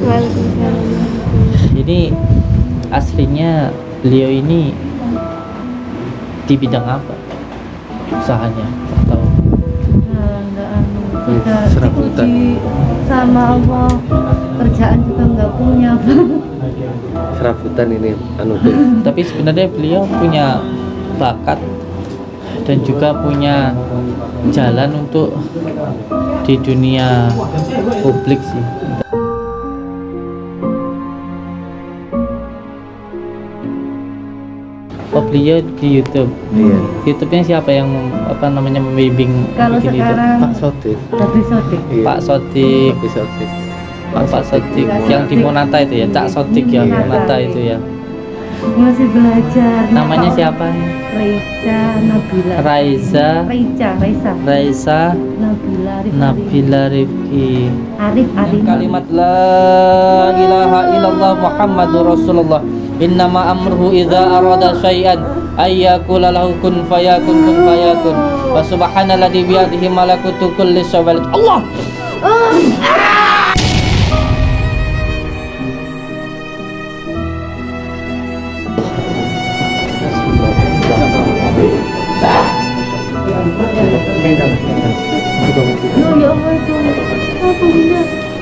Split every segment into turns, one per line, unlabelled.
Ini aslinya beliau ini di bidang apa usahanya atau
serabutan
sama Allah, kerjaan juga nggak punya.
serabutan ini
tapi sebenarnya beliau punya bakat dan juga punya jalan untuk di dunia publik sih. Oh, beliau di YouTube.
Iya.
YouTube-nya siapa yang membimbing
Kalau
bikin
sekarang
Pak Sodik.
Tapi Sodik.
Iya.
Pak Sodik.
Pak Sodik.
Pak Sodik yang di Monata itu ya, Cak Sodik ya, Monata itu ya.
Masih belajar.
Namanya siapa?
Raiza Nabila.
Raiza
Nabila
Rifki.
Arif.
Kalimat la ilaha illallah Muhammadur Rasulullah. Innama amruhu idza arada syai'an ayyakula lahu kun fayakun wa subhanalladzi biyadihi malakutu kulli syai'in. Allah.
Ya Allah itu apa bunda?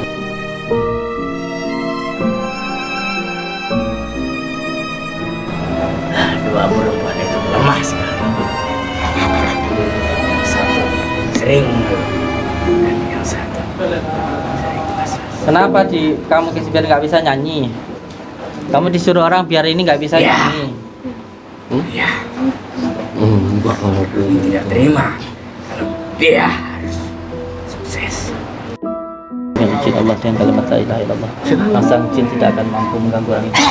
Dua perempuan itu lemah sekali. Satu sering dan yang satu sering was-was.
Kenapa kamu biar nggak bisa nyanyi? Kamu disuruh orang biar ini nggak bisa
Ya.
nyanyi.
Ya, tidak terima kalau dia harus sukses.
Ya, izin Allah dengan kalimat la ilaha illallah. Pasang jin tidak akan mampu mengganggu orang ini.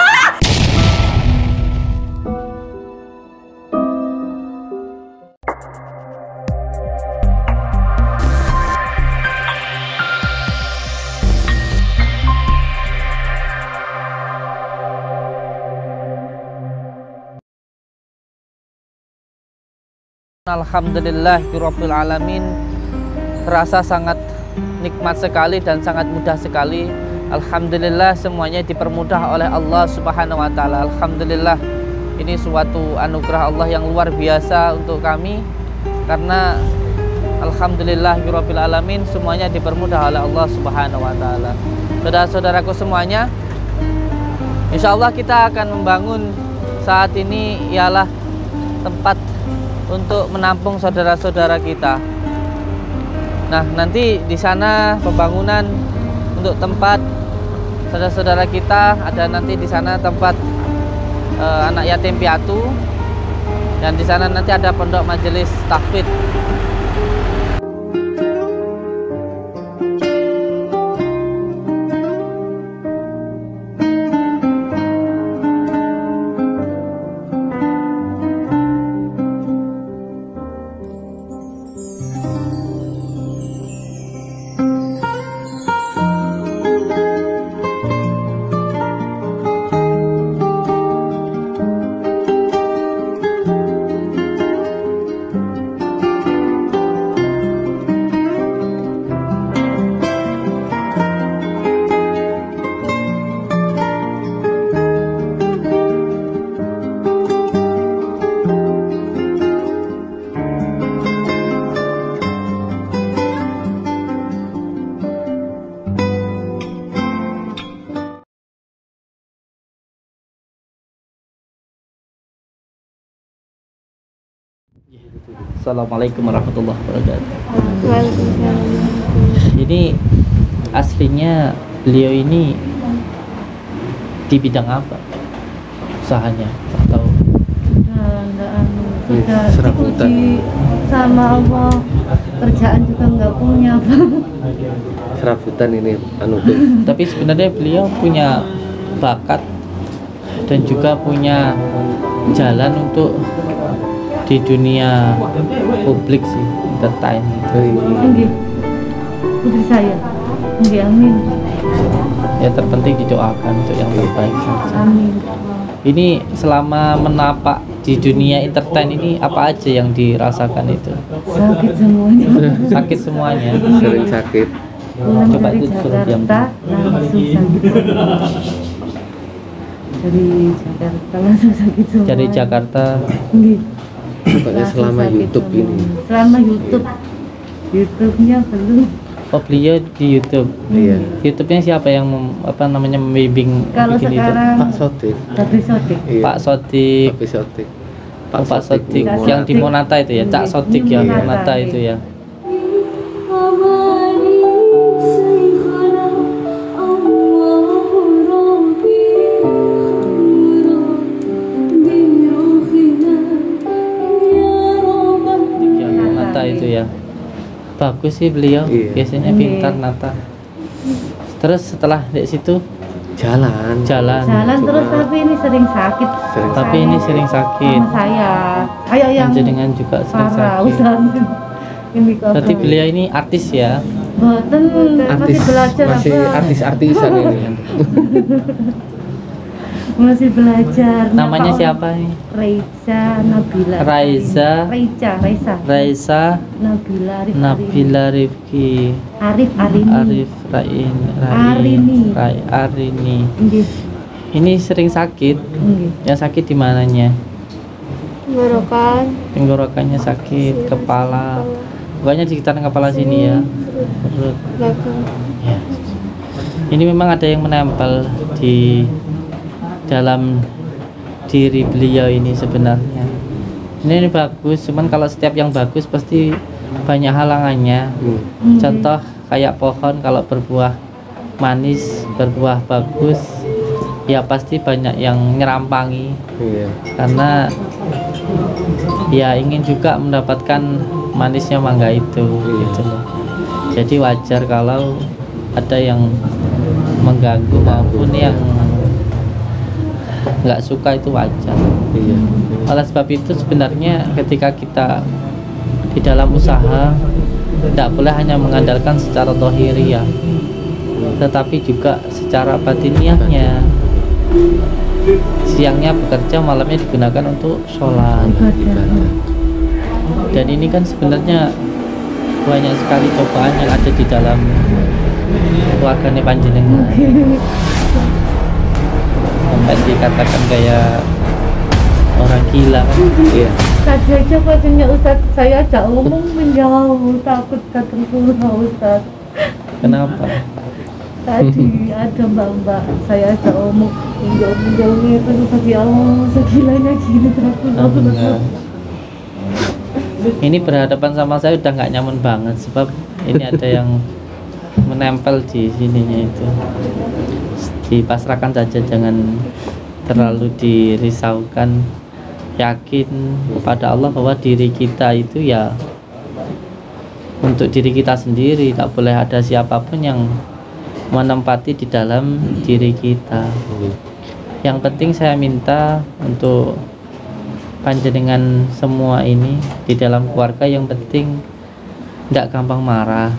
Alhamdulillahirabbil alamin. Terasa sangat nikmat sekali dan sangat mudah sekali. Alhamdulillah semuanya dipermudah oleh Allah Subhanahu wa taala. Alhamdulillah ini suatu anugerah Allah yang luar biasa untuk kami karena alhamdulillahirabbil alamin semuanya dipermudah oleh Allah Subhanahu wa taala. Saudara-saudaraku semuanya, insyaallah kita akan membangun saat ini ialah tempat untuk menampung saudara-saudara kita. Nah, nanti di sana pembangunan untuk tempat saudara-saudara kita, ada nanti di sana tempat anak yatim piatu, dan di sana nanti ada pondok majelis tahfidz. Assalamualaikum warahmatullahi wabarakatuh. Ini aslinya beliau ini di bidang apa usahanya atau
serabutan
sama Allah, kerjaan juga nggak punya.
serabutan ini
tapi sebenarnya beliau punya bakat dan juga punya jalan untuk di dunia publik sih, entertain gitu.
Nggih. Putri saya. Nggih, amin.
Ya terpenting didoakan untuk yang terbaik saja.
Amin.
Ini selama menapak di dunia entertain ini apa aja yang dirasakan itu?
Sakit semuanya.
Sakit semuanya.
sering sakit
Pulang
Coba
dari
itu suruh diam.
Jakarta langsung sakit semua. Dari Jakarta langsung sakit semua.
Dari Jakarta.
Nggih.
Pokoknya
Langsung
selama
sakit
YouTube
semua.
ini.
Selama YouTube-nya belum.
Oh, beliau di YouTube.
Iya.
YouTube-nya siapa yang membimbing
Kalau
bikin
sekarang
Pak Sotik.
tapi sotik.
Iya.
Pak Sotik.
Pak Sotik.
Pak Sotik
Pak
yang di
Sotik.
Monata itu ya, Cak Sotik
Di
ya,
Monata,
Monata
iya.
itu ya. Yang Monata itu ya. Bagus sih beliau,
Iya.
biasanya
Iya.
pintar nata. Terus setelah di situ
Jalan.
jalan.
Jalan
Cuma-
terus tapi ini sering sakit.
Sering
Tapi ini sering sakit.
Sama saya. Ayo yang
Jenengan juga sering
parah
sakit.
usaha ini kok.
Berarti beliau ini artis ya.
Boten masih belajar
masih
apa?
artis-artisan ini.
Masih belajar.
Namanya
Nyapa
siapa nih?
Raiza Nabila.
Raiza.
Raisa.
Raisa
Nabila Arif.
Nabila Rifki
Arif Arini.
Arif Rain
Arini.
Arini.
Nggih.
Ini sering sakit.
Nggih.
Yang sakit di mananya?
Tenggorokan,
Tenggorokannya sakit, kepala. Pokoknya di sekitaran kepala sini ya. Perut.
belakang.
Ya. Ini memang ada yang menempel di dalam diri beliau ini sebenarnya. Ini bagus, cuman kalau setiap yang bagus pasti banyak halangannya.
Nggih.
Contoh kayak pohon kalau berbuah manis, berbuah bagus, ya pasti banyak yang nyerampangi
Iya.
karena ya ingin juga mendapatkan manisnya mangga itu gitu loh. Jadi wajar kalau ada yang mengganggu maupun yang nggak suka, itu wajar.
Iya.
Oleh sebab itu sebenarnya ketika kita di dalam usaha tidak boleh hanya mengandalkan secara dohiri ya, tetapi juga secara batiniahnya. Siangnya bekerja, malamnya digunakan untuk sholat.
Ibadah.
Dan ini kan sebenarnya banyak sekali cobaan yang ada di dalam keluarganya panjenengan. Sampai dikatakan kayak orang gila kan.
Iya.
Tadi aja katanya Ustaz, saya ajak ngomong menjauh, takut ketemu Ustaz.
Kenapa?
Tadi ada mbak-mbak, saya ajak ngomong menjauh itu Ustaz, ya Allah, segilanya gini takut.
Enggak. Ini berhadapan sama saya udah nggak nyaman banget, sebab ini ada yang menempel di sininya itu. Dipasrahkan saja, jangan terlalu dirisaukan. Yakin pada Allah bahwa diri kita itu ya untuk diri kita sendiri, tak boleh ada siapapun yang menempati di dalam diri kita. Yang penting saya minta untuk panjenengan semua ini di dalam keluarga, yang penting tidak gampang marah.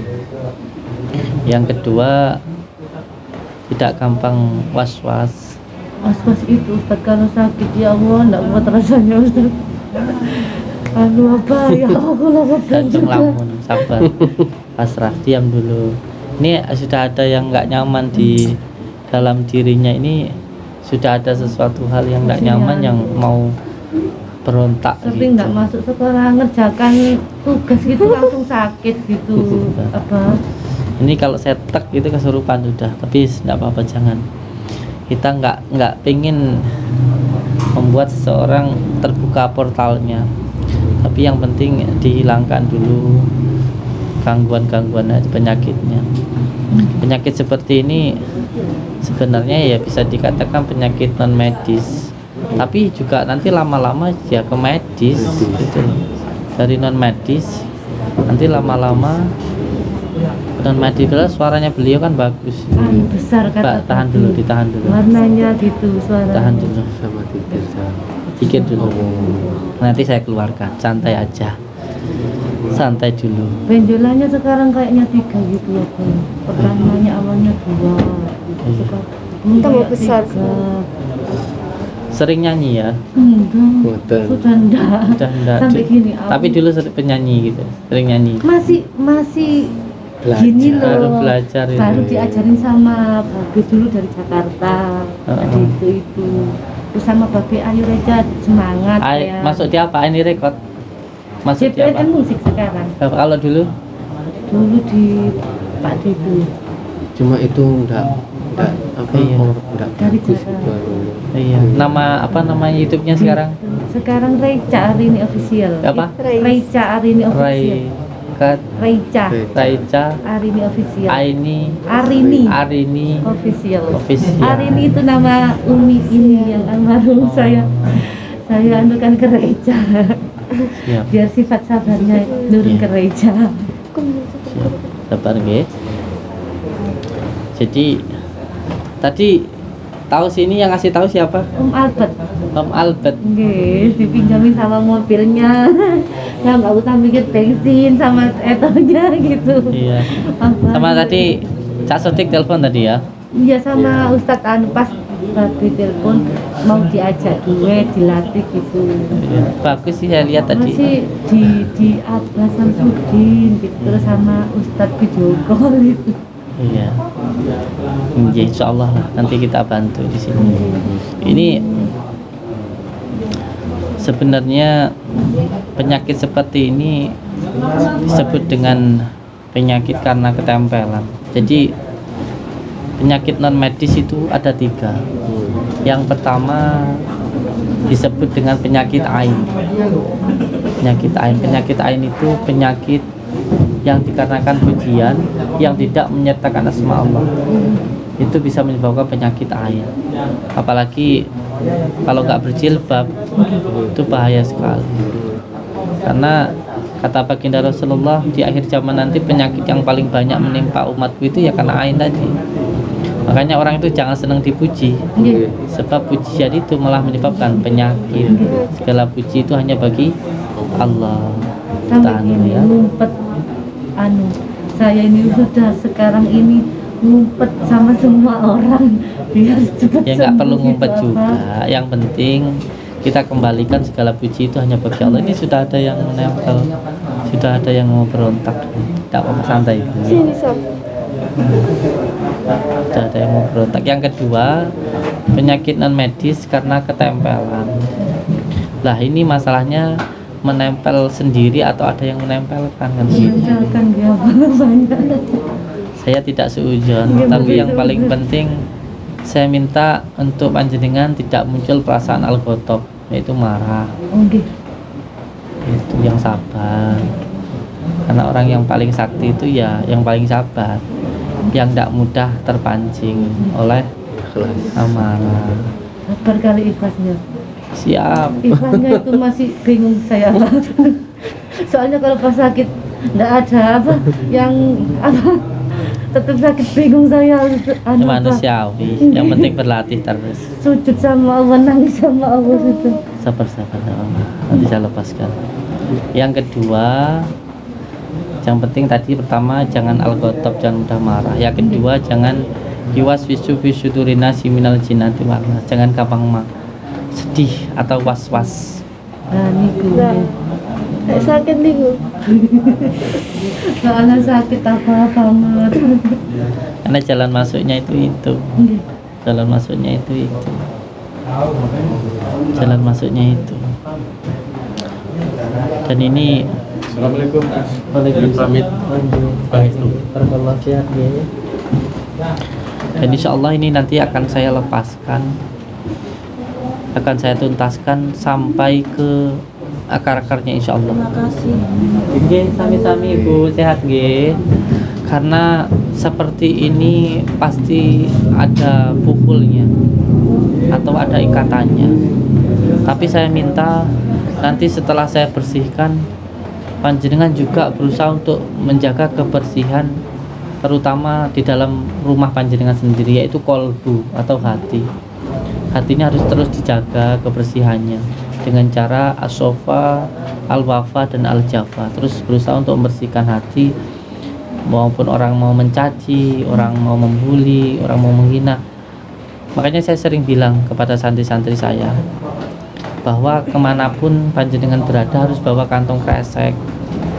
Yang kedua, tidak gampang was-was.
Was-was itu Ustaz, kalau sakit ya Allah enggak kuat rasanya Ustaz. Aduh apa ya Allah,
Jantung lamun, sabar, pasrah, diam dulu. Ini sudah ada yang nggak nyaman di dalam dirinya, ini sudah ada sesuatu hal yang nggak nyaman yang mau berontak
sering
gitu.
nggak masuk sekolah, ngerjakan tugas gitu langsung sakit gitu. Apa?
Ini kalau saya tek gitu kesurupan sudah, tapi nggak apa-apa, jangan. Kita nggak pengen membuat seseorang terbuka portalnya, tapi yang penting dihilangkan dulu gangguan-gangguan penyakitnya. Penyakit seperti ini sebenarnya ya bisa dikatakan penyakit non medis, tapi juga nanti lama-lama ya ke medis gitu. Dari non medis nanti lama-lama non medis. Suaranya beliau kan bagus.
Besar kata
Mbak, tahan dulu, ditahan dulu,
warnanya gitu suara.
tahan dulu,
Sama tidur sama.
dikit dulu. Nanti saya keluarkan, santai aja, santai dulu.
Benjolannya sekarang kayaknya 3 gitu ya Bang. Pertamanya awalnya 2 gitu. Sekarang
Tambah
kayak
besar.
3.
Sering nyanyi ya?
Enggak.
Ngoten.
Sudah enggak.
Udah enggak.
Sampai gini.
Tapi dulu sering penyanyi gitu, sering nyanyi.
masih Gini
Baru
loh,
belajar itu.
baru diajarin sama Babe dulu dari Jakarta. Tadi itu. Terus sama Babe, ayo Reja semangat ya.
Masuk di apa? Ini rekod? Masuk di apa?
JPN musik sekarang.
Kalau dulu?
Dulu di Pak Dedu.
Cuma itu enggak apa
Iya.
enggak
Dari
bagus
Jakarta.
baru.
Iya. Nama apa nama YouTube-nya sekarang?
Sekarang Reica Arini Official.
Apa?
Reica Arini Official. Reica
Raica
Arini Official.
Arini
Official.
Official.
Arini itu nama Umi ini yang almarhum saya anukan ke Reica.
Siap.
Biar sifat sabarnya nurun
Iya.
ke Reica.
Siap. Sabar nggih. Jadi tadi tahu sini yang ngasih tahu siapa?
Albert.
Om Albert.
Nggih, dipinjamin sama mobilnya. Nah, nggak usah mikir bensin sama etonya gitu.
Iya.
Apa?
Sama tadi Cak Sotik telepon tadi ya.
Iya, sama Ustadz Anu pas Babe telepon mau diajak duet dilatih gitu.
Iya. Bagus sih saya lihat tadi.
Masih di Abbas Samsudin gitu, terus sama Ustadz video call itu.
Iya. Ya, insya Allah lah nanti kita bantu di sini. Ini sebenarnya penyakit seperti ini disebut dengan penyakit karena ketempelan. Jadi penyakit non medis itu ada 3. Yang pertama disebut dengan penyakit ain. Penyakit ain itu penyakit yang dikarenakan pujian yang tidak menyertakan asma Allah. Itu bisa menyebabkan penyakit ain. Apalagi kalau nggak berjilbab itu bahaya sekali. Karena kata baginda Rasulullah, di akhir zaman nanti penyakit yang paling banyak menimpa umatku itu ya karena ain tadi. Makanya orang itu jangan senang dipuji,
Nggih.
sebab pujian itu malah menyebabkan penyakit. Segala puji itu hanya bagi Allah.
Sampai
Tahan
ini
ya.
ngumpet saya ini sudah sekarang ini ngumpet sama semua orang biar cepat
Ya nggak perlu
sembuh
ngumpet
gitu,
juga.
apa.
Yang penting kita kembalikan segala puji itu hanya bagi Allah. Ini sudah ada yang menempel, sudah ada yang mau berontak. Tidak apa-apa, santai.
Sini sob.
Sudah ada yang mau berontak. Yang kedua, penyakit non medis karena ketempelan. Lah ini masalahnya menempel sendiri atau ada yang menempelkan kan gitu.
Meninggalkan dia banyak.
Saya tidak seujon,
Iya,
tapi yang
betul.
paling penting saya minta untuk panjenengan tidak muncul perasaan al-ghadab, yaitu marah.
Oke.
Itu yang sabar. Karena orang yang paling sakti itu ya yang paling sabar, yang tidak mudah terpancing oleh amarah.
Sabar kali ikhlasnya.
Siap.
Ikhlasnya itu masih bingung saya. Soalnya kalau pas sakit nggak ada apa yang apa tetap sakit bingung saya harus
Itu manusiawi, yang penting berlatih terus.
sujud sama Allah, nangis sama Allah itu.
Sabar sabar, ya Allah. Nanti saya lepaskan. Yang kedua, yang penting tadi pertama jangan al-ghadab, jangan mudah marah. Yang kedua jangan yuwaswisu fi sudurina minal jinnati wal nas. Jangan gampang sedih atau was-was.
Nah niku
Nah, kayak sakit nih Bu.
soalnya sakit apa banget.
Karena jalan masuknya itu.
Nggih.
Jalan masuknya itu. Jalan masuknya itu. Dan ini
Assalamualaikum.
Waalaikumsalam.
Pamit.
Barakallahu sehat ya. Dan insya Allah ini nanti akan saya lepaskan, akan saya tuntaskan sampai ke akar-akarnya insya Allah.
Terima kasih.
Oke, sami-sami Ibu, sehat nggih. Karena seperti ini pasti ada pukulnya atau ada ikatannya. Tapi saya minta nanti setelah saya bersihkan, panjenengan juga berusaha untuk menjaga kebersihan, terutama di dalam rumah panjenengan sendiri, yaitu kolbu atau hati. Hatinya harus terus dijaga kebersihannya dengan cara as-sofa, al-wafa, dan al-jafa. Terus berusaha untuk membersihkan hati, maupun orang mau mencaci, orang mau membuli, orang mau menghina. Makanya saya sering bilang kepada santri-santri saya bahwa kemanapun panjenengan berada harus bawa kantong kresek.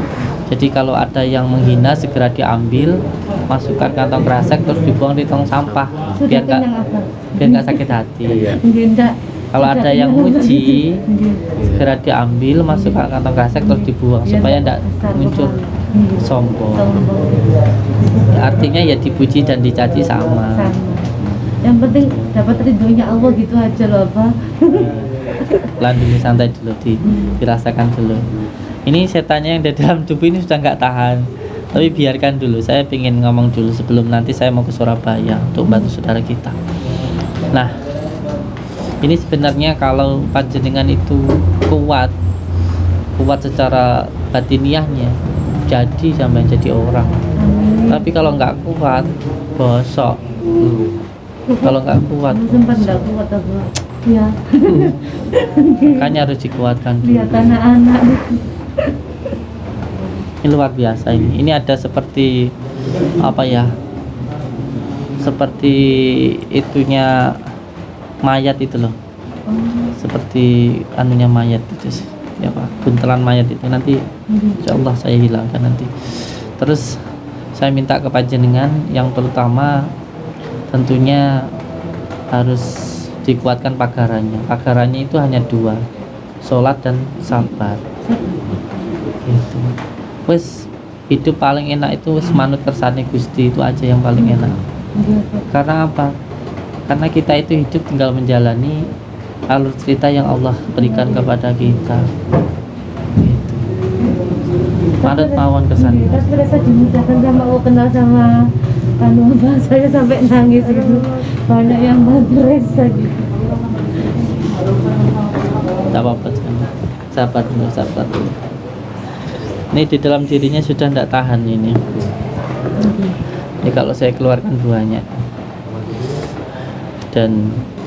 Jadi kalau ada yang menghina segera diambil, masukkan kantong kresek terus dibuang di tong sampah biar nggak sakit hati.
Enggak.
Kalau ada yang muji segera diambil, masukkan kantong kresek terus dibuang supaya tidak muncul sombong. Artinya ya dipuji dan dicaci sama.
Yang penting dapat ridhonya Allah gitu aja loh, Pak.
Pelan dulu, santai dulu, dirasakan dulu. Ini setannya yang di dalam tubuh ini sudah nggak tahan, tapi biarkan dulu. Saya ingin ngomong dulu sebelum nanti saya mau ke Surabaya untuk bantu saudara kita. Nah, ini sebenarnya kalau panjenengan itu kuat secara batiniahnya, jadi sampai jadi orang. Tapi kalau nggak kuat, bosok. Kalau nggak kuat,
sempat nggak kuat apa? Ya.
Makanya harus dikuatkan dulu.
Lihat anak-anak.
Ini luar biasa ini. Ini ada seperti apa ya? Seperti itunya mayat itu loh. Seperti anunya mayat itu. Ya Pak, buntelan mayat itu nanti insyaallah saya hilangkan nanti. Terus saya minta ke panjenengan yang terutama tentunya harus dikuatkan pagarannya. Pagarannya itu hanya 2, sholat dan sabar. Itu. Wes hidup paling enak itu wes manut kersane Gusti, itu aja yang paling enak. Karena apa? Karena kita itu hidup tinggal menjalani alur cerita yang Allah berikan kepada kita. Gitu. Manut mawon kersane.
Tapi rasa dimudahkan sama Allah, kenal sama anu Mbak, saya sampai nangis gitu. Banyak yang bantu Reza gitu.
Tak apa-apa, sabar dulu. Ini di dalam dirinya sudah tidak tahan ini. Ini kalau saya keluarkan banyak. Dan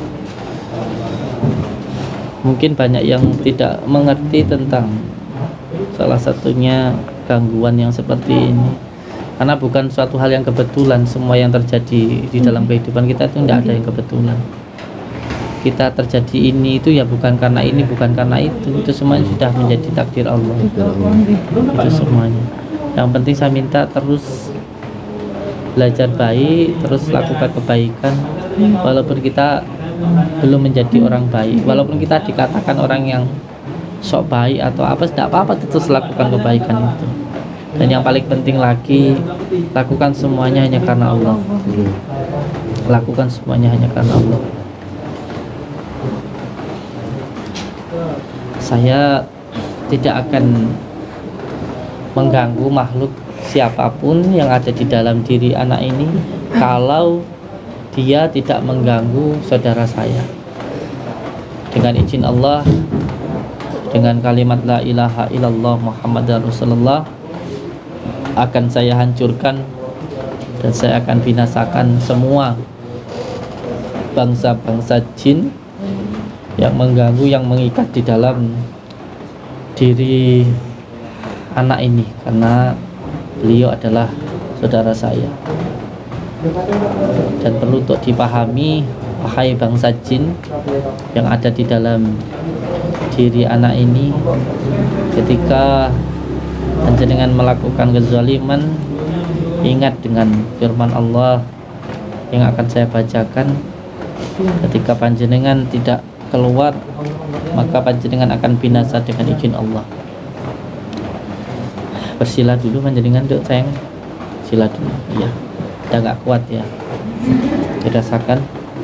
mungkin banyak yang tidak mengerti tentang salah satunya gangguan yang seperti ini. Karena bukan suatu hal yang kebetulan. Semua yang terjadi di dalam kehidupan kita itu tidak ada yang kebetulan. Kita terjadi ini itu ya bukan karena ini, bukan karena itu semuanya sudah menjadi takdir Allah. Itu semuanya. Yang penting saya minta terus belajar baik, terus lakukan kebaikan. Walaupun kita belum menjadi orang baik, walaupun kita dikatakan orang yang sok baik atau apa, tidak apa-apa, terus lakukan kebaikan itu. Dan yang paling penting lagi, lakukan semuanya hanya karena Allah. Lakukan semuanya hanya karena Allah. Saya tidak akan mengganggu makhluk siapapun yang ada di dalam diri anak ini kalau dia tidak mengganggu saudara saya. Dengan izin Allah, dengan kalimat la ilaha illallah Muhammadar Rasulullah, akan saya hancurkan dan saya akan binasakan semua bangsa-bangsa jin yang mengganggu, yang mengikat di dalam diri anak ini, karena beliau adalah saudara saya. Dan perlu untuk dipahami, wahai bangsa jin yang ada di dalam diri anak ini, ketika panjenengan melakukan kezaliman, ingat dengan firman Allah yang akan saya bacakan. Ketika panjenengan tidak keluar, maka panjenengan akan binasa dengan izin Allah. Bersila dulu panjenengan, duk sayang. Sila dulu, iya. Udah gak kuat ya, dirasakan.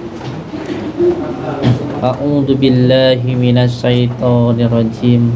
A'udzu billahi minasyaitonir rajim.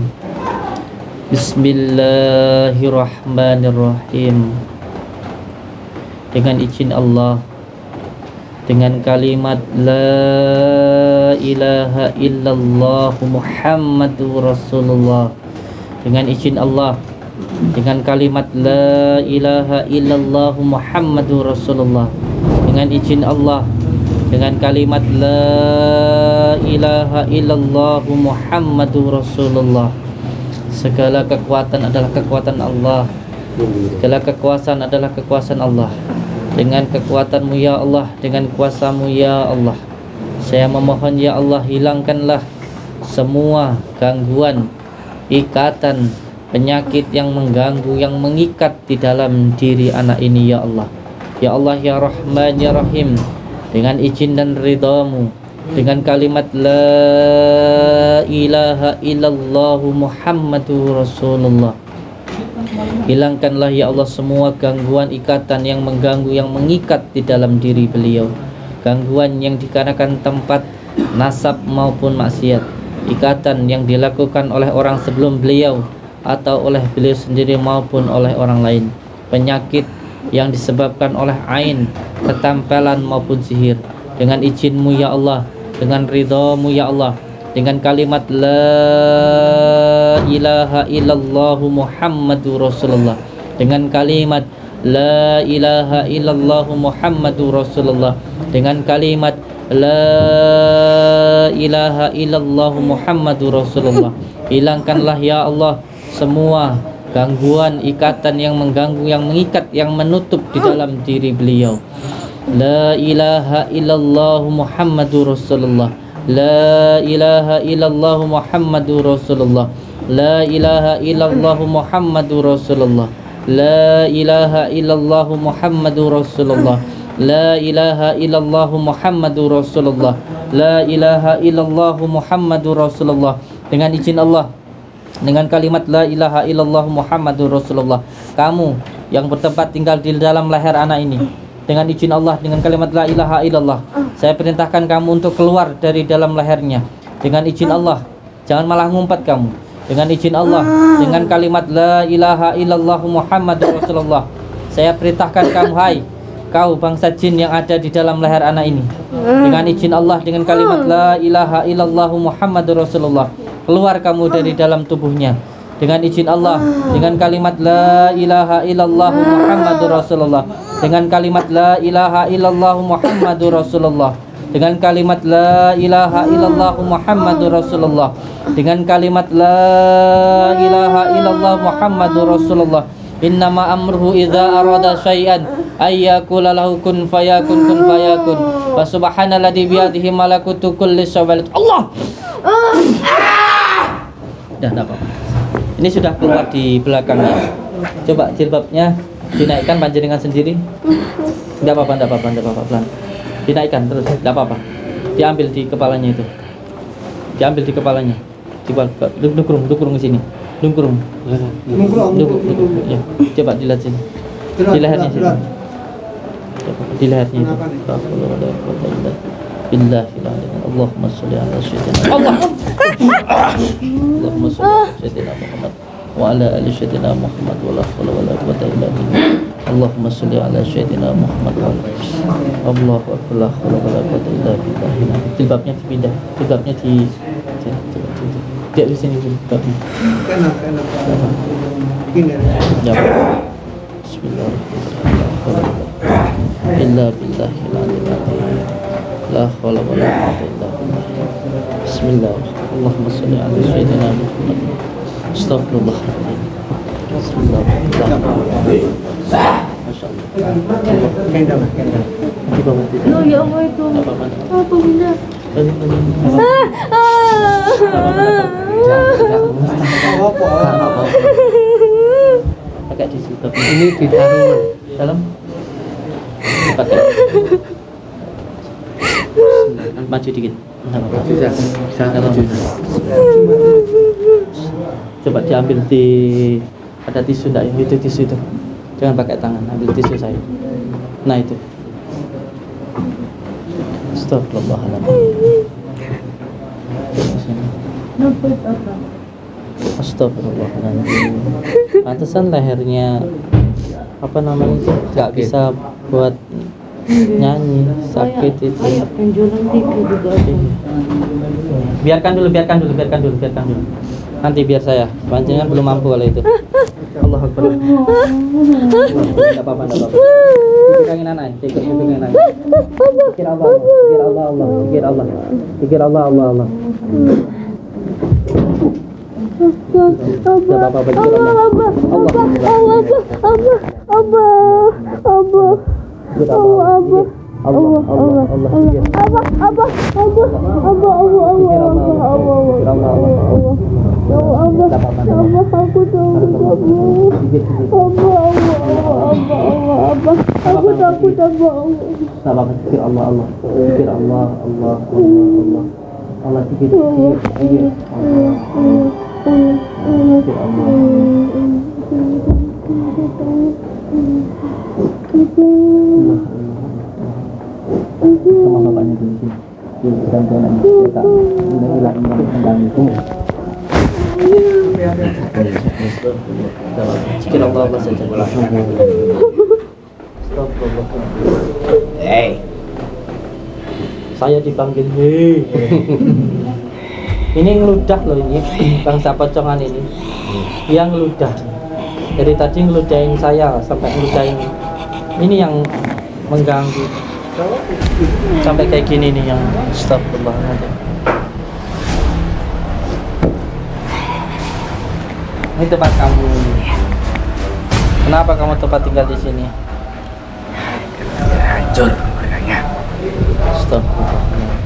Bismillahirrahmanirrahim. Dengan izin Allah, dengan kalimat la ilaha illallah Muhammadur Rasulullah, dengan izin Allah, dengan kalimat la ilaha illallah Muhammadur Rasulullah, dengan izin Allah, dengan kalimat la ilaha illallah Muhammadur Rasulullah. Segala kekuatan adalah kekuatan Allah, segala kekuasaan adalah kekuasaan Allah. Dengan kekuatanmu ya Allah, dengan kuasamu ya Allah, saya memohon ya Allah, hilangkanlah semua gangguan, ikatan, penyakit yang mengganggu, yang mengikat di dalam diri anak ini ya Allah. Ya Allah ya Rahman ya Rahim, dengan izin dan ridhamu, dengan kalimat la ilaha illallah Muhammadur Rasulullah, hilangkanlah ya Allah semua gangguan, ikatan yang mengganggu, yang mengikat di dalam diri beliau. Gangguan yang dikarenakan tempat nasab maupun maksiat, ikatan yang dilakukan oleh orang sebelum beliau atau oleh beliau sendiri maupun oleh orang lain, penyakit yang disebabkan oleh ain, ketampelan maupun sihir. Dengan izin-Mu ya Allah, dengan ridha-Mu ya Allah, dengan kalimat la ilaha illallah Muhammadur Rasulullah, dengan kalimat la ilaha illallah Muhammadur Rasulullah, dengan kalimat la ilaha illallah Muhammadur Rasulullah, hilangkanlah ya Allah semua gangguan, ikatan yang mengganggu, yang mengikat, yang menutup di dalam diri beliau. La ilaha illallah Muhammadur Rasulullah, la ilaha illallah Muhammadur Rasulullah, la ilaha illallah Muhammadur Rasulullah, la ilaha illallah Muhammadur Rasulullah, la ilaha illallah Muhammadur Rasulullah, la ilaha illallah Muhammadur Rasulullah. Dengan izin Allah, dengan kalimat la ilaha illallah Muhammadur Rasulullah, kamu yang bertempat tinggal di dalam leher anak ini, dengan izin Allah, dengan kalimat la ilaha illallah, saya perintahkan kamu untuk keluar dari dalam lehernya. Dengan izin Allah, jangan malah ngumpet kamu. Dengan izin Allah, dengan kalimat la ilaha illallah Muhammadur Rasulullah, saya perintahkan kamu, hai kau bangsa jin yang ada di dalam leher anak ini, dengan izin Allah, dengan kalimat la ilaha illallah Muhammadur Rasulullah, keluar kamu dari dalam tubuhnya. Dengan izin Allah, dengan kalimat la ilaha illallah Muhammadur Rasulullah, dengan kalimat la ilaha illallah Muhammadur Rasulullah, dengan kalimat la ilaha illallah Muhammadur Rasulullah, dengan kalimat la ilaha illallah Muhammadur Rasulullah. Innama amruhu idza arada syai'an ayyakula lahu kun fayakun kun fayakun. Wa subhanalladzi biyadihi malakutu kulli syai'in. Allah. Dah enggak apa-apa. Ini sudah keluar di belakangnya. Coba jilbabnya dinaikkan panjenengan sendiri. Enggak apa-apa, enggak apa-apa, enggak apa-apa, pelan. Dinaikkan terus, enggak apa-apa. Diambil di kepalanya itu. Diambil di kepalanya. Coba dukurung ke sini. Dukurung. Ya, coba dilihat sini. Di lehernya sini. Di lehernya itu. Allahumma sholli ala sayyidina Allah. Allahumma sholli ala sayyidina Muhammad wa ala ali sayyidina Muhammad wa la haula wa la quwwata illa billah. Allahumma sholli ala sayyidina Muhammad wa Allahu akbar, la haula wa la quwwata illa billah. Jilbabnya dipindah, jilbabnya di dia di sini jilbabnya. Ya. Bismillahirrahmanirrahim. Illa billahil aliyyil azim. La haula wa la quwwata illa billah. Bismillah. Allahumma shalli ala sayyidina Muhammad. Astagfirullah. Bismillah. Masyaallah.
Loh, ya Allah itu. Apa benda?
Pakai di situ.
Ini ditaruh
Dalam. Pakai. Maju dikit.
bisa
Coba diambil di, ada tisu enggak ya? Itu tisu itu. Jangan pakai tangan, ambil tisu saya. Nah itu. Astagfirullahaladzim. Astagfirullahaladzim. Pantesan lehernya apa namanya itu nggak bisa buat nyanyi, sakit itu.
Kayak benjolan 3 juga ada.
Biarkan dulu. Nanti biar saya. Panjenengan belum mampu kalau itu. Allah Akbar. Enggak apa-apa. Pegangin anak, pegangin anak. Pikir Allah.
Allah,
Tak apa-apa.
Allah, aku takut, Allah.
Sikit-sikit.
Allah, aku takut, Allah.
Tak apa-apa. Zikir Allah, Allah. Zikir Allah, Allah, Allah, Allah. Allah sikit, sikit. Zikir Allah, Allah. Zikir Allah. Allah, sama bapaknya di sini. Dan jangan kita hilang mengganggu.
Zikir Allah Allah saja.
Hei,
Saya dipanggil hei. Ini ngeludah loh ini bangsa pocongan ini. Yang ngeludah. Dari tadi ngeludahin saya sampai ngeludahin. Ini yang mengganggu. Sampai kayak gini nih yang astagfirullahaladzim. Ini tempat kamu. Kenapa kamu tempat tinggal di sini?
hancur keluarganya.
Astagfirullah.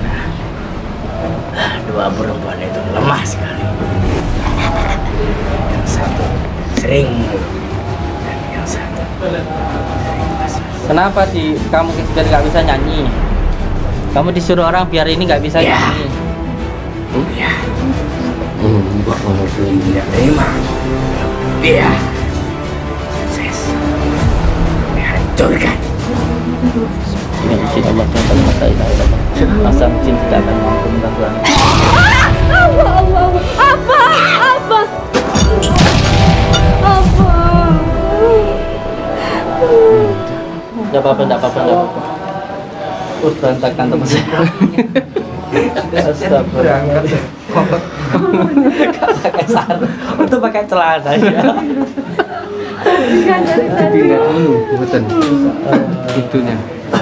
Dua perempuan itu lemah sekali. Yang satu sering dan yang satu
Kenapa kamu biar nggak bisa nyanyi? Kamu disuruh orang biar ini nggak bisa
Ya.
nyanyi.
ya tidak terima. Dia sukses dihancurkan.
Dengan izin Allah SWT masa mungkin tidak akan mampu melakukan.
Apa?
Tidak apa-apa. Berantakan teman saya. Astagfirullah. Pakai sarung, untuk pakai celana ya.
Tidak dulu, betul. Itunya.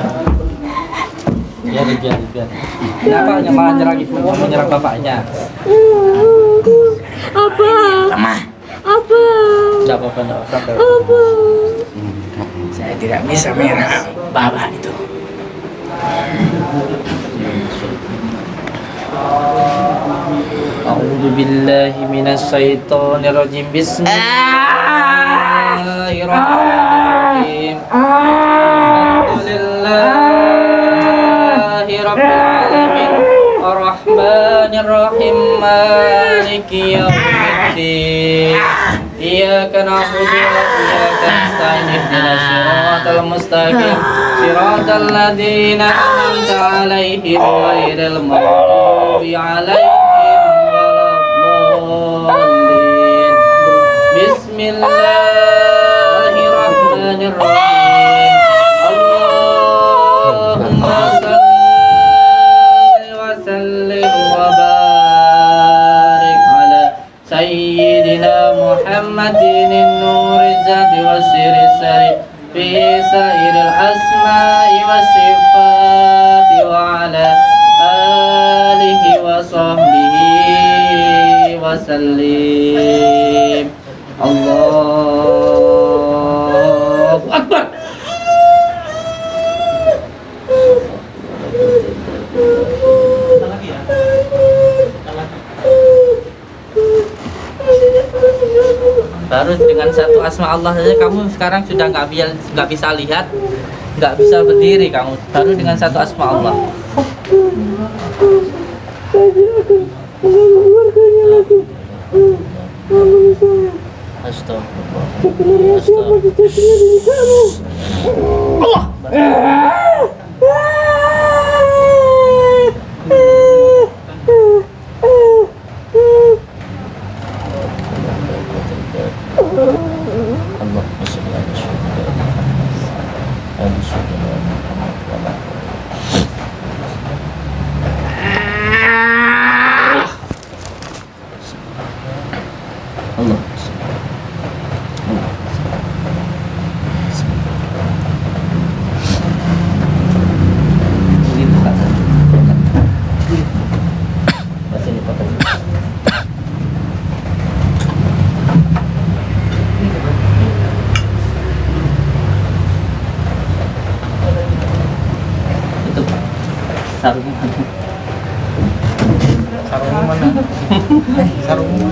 Biar. Kenapa hanya malah menyerang bapaknya?
Lemah.
Tidak apa-apa.
Saya tidak bisa menyerang bapak itu.
A'udzu billahi minasy syaithanir rajim. Bismillahirrahmanirrahim. Alhamdulillahi rabbil alamin. Arrahmanir rahim. Maliki yaumiddin. Iyyaka na'budu wa iyyaka nasta'in. Ihdinas siratal mustaqim. Siratal ladzina an'amta 'alaihim ghairil maghdubi 'alaihim waladdallin. Bismillahirrahmanirrahim. Allahumma shalli wa sallim wa barik 'ala sayyidina Muhammadin an-nuri zati wa sirri sari fi sairil asma'i wa sifati wa ala alihi wa sahbihi wa sallim. Allahu Akbar. Baru dengan satu asma Allah saja kamu sekarang sudah nggak bisa lihat, nggak bisa berdiri kamu. Baru dengan satu asma Allah. Sarungnya.
Sarungmu mana? Sarungmu.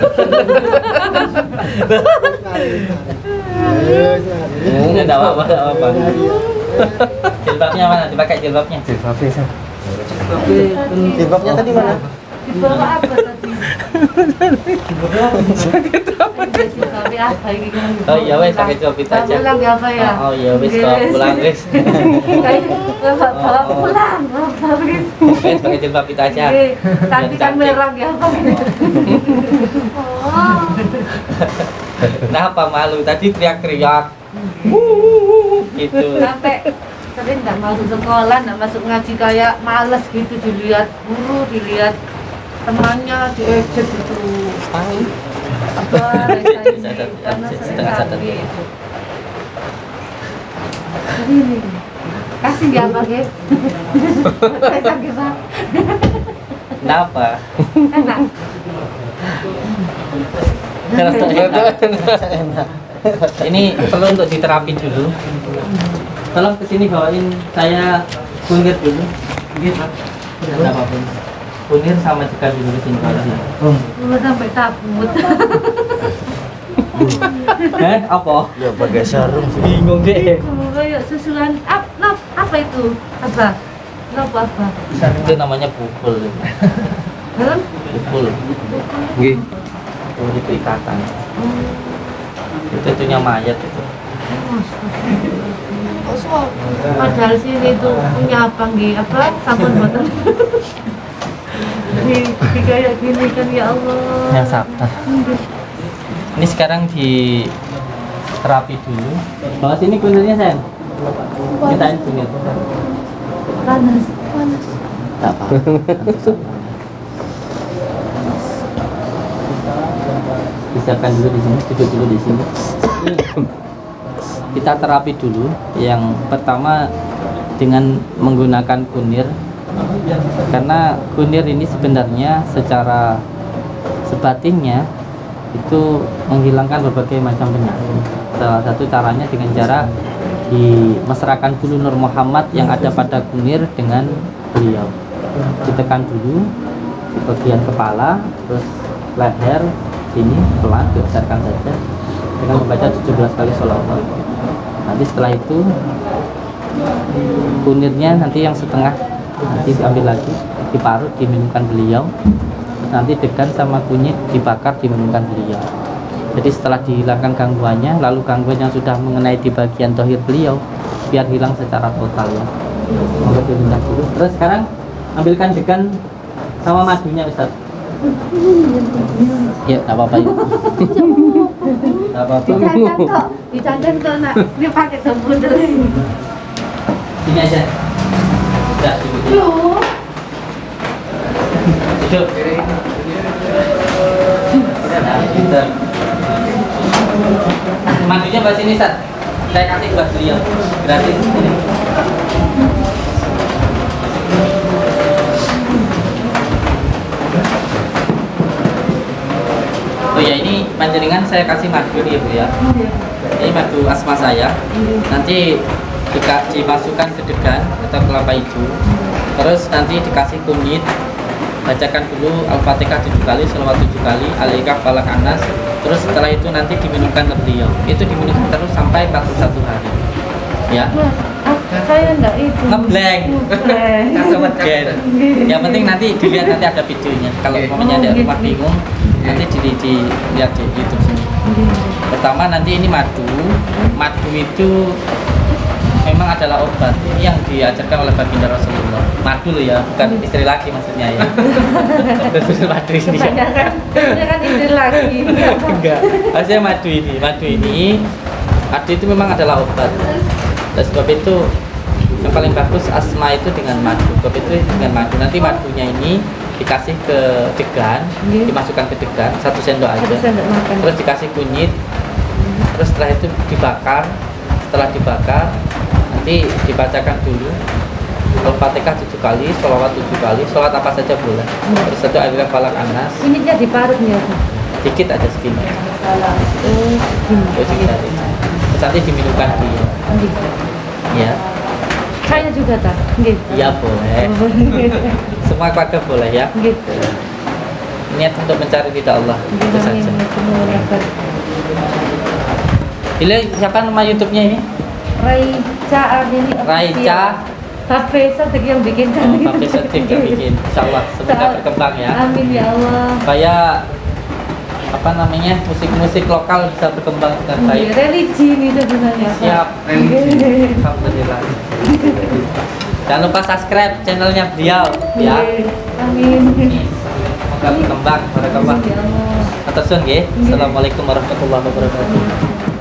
Enggak apa-apa. Jilbabnya mana? Dipakai jilbabnya.
Jilbabnya sih. Jilbabnya tadi mana?
Di bawah apa tadi? Jilbab apa ini kan?
Oh iya wes pakai jilbab itu aja.
Pulang ya apa ya?
Oh iya wes bawa pulang wes.
Bawa pulang, bawa wis.
Wes pakai jilbab itu aja.
Tadi kan merah ya apa ini? Oh.
Kenapa malu? Tadi teriak-teriak. Gitu.
Sampai sering nggak masuk sekolah, nggak masuk ngaji kayak males gitu, dilihat guru, dilihat temannya, diejek gitu. Apa karena sering
Sadar.
sakit. Jadi ini kasih dia apa gitu? Saya sakit Pak.
Kenapa?
Enak.
Ini perlu untuk diterapi dulu. Tolong kesini bawain saya kunir dulu. Gitu. Tidak apapun. Kunir sama juga dulu kesini bawain.
Gua sampai takut.
Apa?
Ya pakai sarung sih.
Bingung deh.
Kayak susulan apa itu? Apa? Apa?
Itu namanya pukul.
Dalam?
Pukul.
Nggih.
Itu ikatan. Itu itunya mayat itu.
Padahal sini itu punya apa nggih? Apa sabun botol? Di kayak gini kan ya Allah.
Yang sabar. Ini sekarang di terapi dulu. Bawa sini kunirnya sayang. Mintain kunir.
Panas.
Tak apa. Siapkan dulu di sini, duduk dulu di sini. Kita terapi dulu. Yang pertama dengan menggunakan kunir. Karena kunir ini sebenarnya secara sebatinnya itu menghilangkan berbagai macam penyakit. Salah satu caranya dengan cara dimesrakan dulu Nur Muhammad yang ada pada kunir dengan beliau. Ditekan dulu di bagian kepala, terus leher, sini pelan dibesarkan saja dengan membaca 17 kali sholawat. Nanti setelah itu kunirnya nanti yang setengah nanti diambil lagi, diparut, diminumkan beliau. Nanti degan sama kunyit dibakar, diminumkan beliau. Jadi setelah dihilangkan gangguannya, lalu gangguan yang sudah mengenai di bagian dohir beliau biar hilang secara total ya. Semoga dilindah dulu. Terus sekarang ambilkan degan sama madunya Ustaz. Ya, nggak apa-apa ya. Nggak apa-apa.
Dicandang kok nak. Dia pakai sabun dulu.
Sini aja. Udah, duduk. Duduk. Nah, pinter. Madunya buat sini, Ustaz. Saya kasih buat beliau. Gratis. Ini. Oh ya, ini panjenengan saya kasih madu nih Bu ya. Ini madu asma saya. Nanti dimasukkan ke degan atau kelapa hijau. Terus nanti dikasih kunyit. Bacakan dulu Al-Fatihah 7 kali, selawat 7 kali, Al-Iqaf, Falak, Anas. Terus setelah itu nanti diminumkan ke beliau. Itu diminumkan terus sampai 41 hari. Ya.
Saya enggak itu.
Ngeblank. Kasih ngeblank. Yang penting nanti dilihat, nanti ada videonya. Kalau umpamanya ada rumah bingung, nanti dilihat di YouTube sini. Pertama nanti ini madu. Madu itu memang adalah obat yang diajarkan oleh baginda Rasulullah. Madu loh ya, bukan istri laki maksudnya ya. Madu ini ya.
Dia kan istri lagi.
Enggak. Maksudnya madu ini. Madu itu memang adalah obat. Dan sebab itu yang paling bagus asma itu dengan madu. Sebab itu dengan madu. Nanti madunya ini dikasih ke degan, dimasukkan ke degan 1 sendok aja.
1 sendok makan.
Terus dikasih kunyit. Terus setelah itu dibakar. Setelah dibakar nanti dibacakan dulu Al-Fatihah 7 kali, sholawat 7 kali, sholawat apa saja boleh. Terus itu Al-Iqaf, Falak, Anas.
Ini dia diparutnya.
Dikit aja segini. Terus segini. Terus nanti diminumkan beliau. Ya.
Kakaknya juga tak? Nggih.
Iya boleh. Semua keluarga boleh ya.
Nggih.
Niat untuk mencari ridha Allah. Itu saja. Pilih siapa nama YouTube-nya ini?
Raica Ardini.
Raica.
Tapi Sotik yang bikin kan?
Tapi Sotik yang bikin. Insya Allah semoga berkembang ya.
Amin ya Allah.
Supaya apa namanya musik-musik lokal bisa berkembang dengan baik.
Religi ini sebenarnya. Pak.
Siap. Alhamdulillah. Jangan lupa subscribe channelnya beliau ya.
Amin.
Semoga berkembang. Barakallah.
Ya Allah.
Atur suwun nggih. Assalamualaikum warahmatullahi wabarakatuh.